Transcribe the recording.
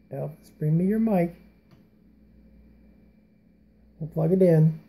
Elvis, bring me your mic. We'll plug it in.